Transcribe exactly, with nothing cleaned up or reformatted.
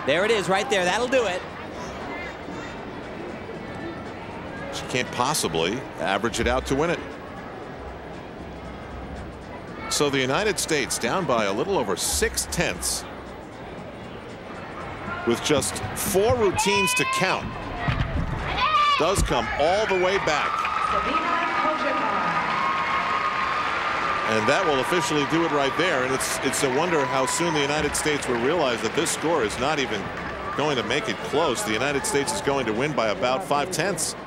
There it is right there. That'll do it. She can't possibly average it out to win it. So the United States down by a little over six tenths with just four routines to count. Does come all the way back. Sabina Cojocar. And that will officially do it right there. And it's it's a wonder how soon the United States will realize that this score is not even going to make it close. The United States is going to win by about five tenths.